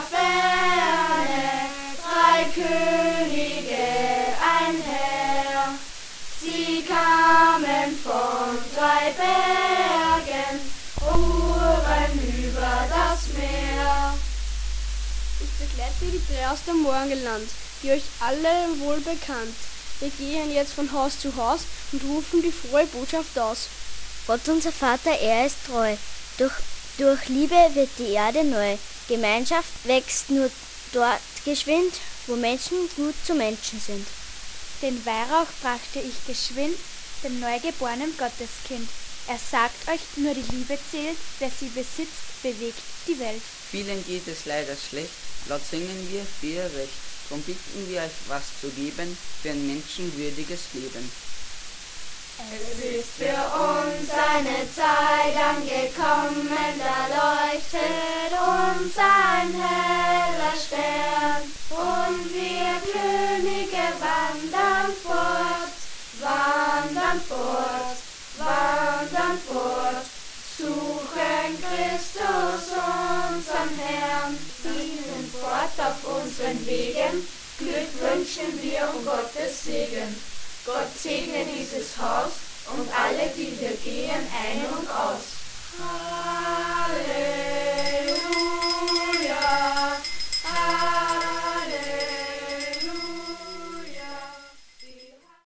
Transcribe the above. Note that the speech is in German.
Ferne, drei Könige einher. Sie kamen von drei Bergen, fuhren über das Meer. Ich begleite die drei aus dem Morgenland, die euch alle wohl bekannt. Wir gehen jetzt von Haus zu Haus und rufen die frohe Botschaft aus. Gott unser Vater, er ist treu. Durch Liebe wird die Erde neu. Gemeinschaft wächst nur dort geschwind, wo Menschen gut zu Menschen sind. Den Weihrauch brachte ich geschwind, dem neugeborenen Gotteskind. Er sagt euch, nur die Liebe zählt, wer sie besitzt, bewegt die Welt. Vielen geht es leider schlecht, laut singen wir für ihr Recht. Drum bitten wir euch, was zu geben für ein menschenwürdiges Leben. Es ist für uns eine Zeit angekommen, da leuchtet uns ein heller Stern. Und wir Könige wandern fort, wandern fort, wandern fort, suchen Christus, unseren Herrn, ziehen fort auf unseren Wegen, Glück wünschen wir um Gottes Segen. Gott segne dieses Haus und alle, die hier gehen, ein und aus. Halleluja.